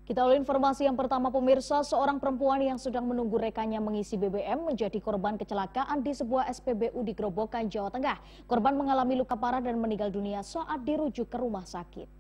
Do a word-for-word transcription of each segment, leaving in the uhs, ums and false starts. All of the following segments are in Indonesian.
Kita awali informasi yang pertama, pemirsa. Seorang perempuan yang sedang menunggu rekannya mengisi B B M menjadi korban kecelakaan di sebuah S P B U di Grobogan, Jawa Tengah. Korban mengalami luka parah dan meninggal dunia saat dirujuk ke rumah sakit.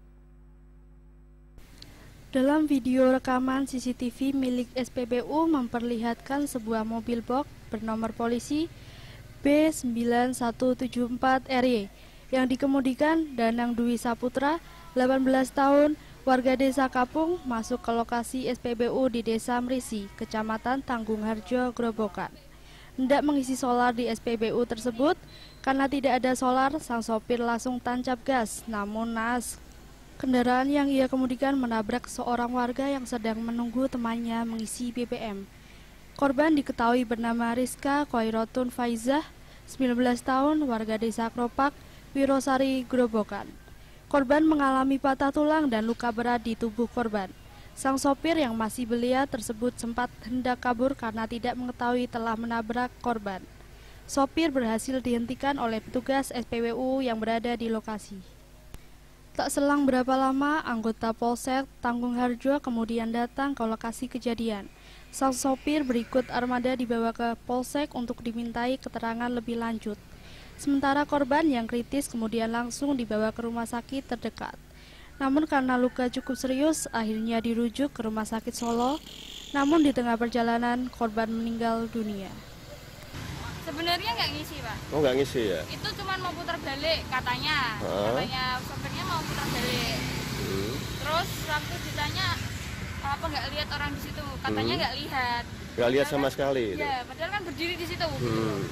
Dalam video rekaman C C T V milik S P B U memperlihatkan sebuah mobil box bernomor polisi B sembilan satu tujuh empat R Y yang dikemudikan Danang Dwi Saputra, delapan belas tahun, warga desa Kapung, masuk ke lokasi S P B U di Desa Mrisi, Kecamatan Tanggung Harjo, Grobogan. Hendak mengisi solar di S P B U tersebut, karena tidak ada solar, sang sopir langsung tancap gas, namun naas. Kendaraan yang ia kemudikan menabrak seorang warga yang sedang menunggu temannya mengisi B B M. Korban diketahui bernama Rizka Khoirotun Faizah, sembilan belas tahun, warga desa Kropak, Wirosari, Grobogan. Korban mengalami patah tulang dan luka berat di tubuh korban. Sang sopir yang masih belia tersebut sempat hendak kabur karena tidak mengetahui telah menabrak korban. Sopir berhasil dihentikan oleh petugas S P B U yang berada di lokasi. Tak selang berapa lama, anggota Polsek Tanggung Harjo kemudian datang ke lokasi kejadian. Sang sopir berikut armada dibawa ke Polsek untuk dimintai keterangan lebih lanjut. Sementara korban yang kritis kemudian langsung dibawa ke rumah sakit terdekat. Namun karena luka cukup serius, akhirnya dirujuk ke Rumah Sakit Solo. Namun di tengah perjalanan, korban meninggal dunia. Sebenarnya nggak ngisi, Pak. Oh, nggak ngisi ya? Itu cuma mau putar balik katanya. Hah? Katanya sopirnya mau putar balik. Hmm. Terus waktu ditanya apa nggak lihat orang di situ, katanya nggak Hmm. lihat. Nggak lihat Padahal sama kan- sekali. Ya, padahal kan berdiri di situ. Hmm.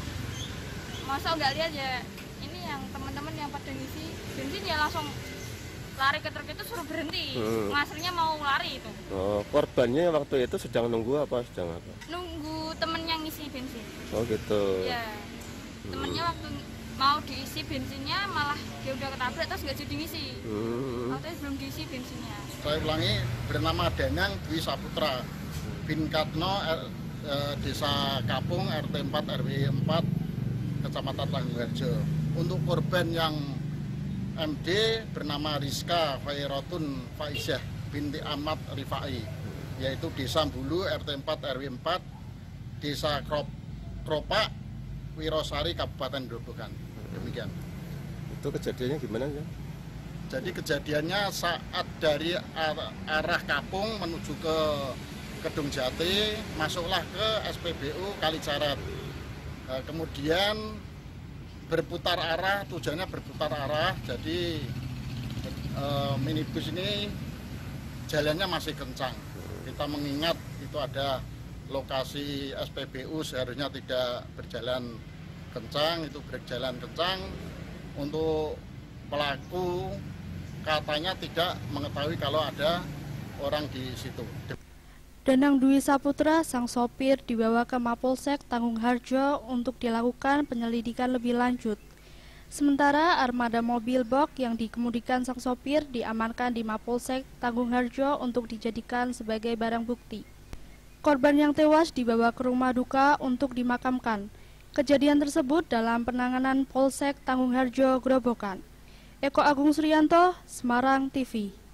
Masa nggak lihat ya? Ini yang teman-teman yang pada ngisi bensin ya langsung lari ke truk itu suruh berhenti. Hmm. Ngasirnya mau lari itu. Oh, korbannya waktu itu sedang nunggu apa sedang apa? Nunggu temennya ngisi bensin. Oh gitu. Ya, temennya waktu mau diisi bensinnya malah dia udah ketabrak terus nggak jadi ngisi. Hmm. Waktu itu belum diisi bensinnya. Saya ulangi, bernama Danang Dwi Saputra bin Katno, R, e, Desa Kapung, R T empat R W empat, Kecamatan Tanggung Harjo. Untuk korban yang M D bernama Rizka Khoirotun Faizah binti Ahmad Rifai, yaitu Desa Bulu, R T empat R W empat, Desa Krop, Kropak, Wirosari, Kabupaten Grobogan. Demikian. Itu kejadiannya gimana ya? Jadi kejadiannya saat dari arah Kapung menuju ke Kedung Jati, masuklah ke S P B U Kalijaret. Kemudian berputar arah, tujuannya berputar arah, jadi minibus ini jalannya masih kencang. Kita mengingat itu ada lokasi S P B U seharusnya tidak berjalan kencang, itu berjalan kencang. Untuk pelaku katanya tidak mengetahui kalau ada orang di situ. Danang Dwi Saputra, sang sopir, dibawa ke Mapolsek Tanggung Harjo untuk dilakukan penyelidikan lebih lanjut. Sementara armada mobil box yang dikemudikan sang sopir diamankan di Mapolsek Tanggung Harjo untuk dijadikan sebagai barang bukti. Korban yang tewas dibawa ke rumah duka untuk dimakamkan. Kejadian tersebut dalam penanganan Polsek Tanggung Harjo, Grobogan. Eko Agung Suryanto, Semarang T V.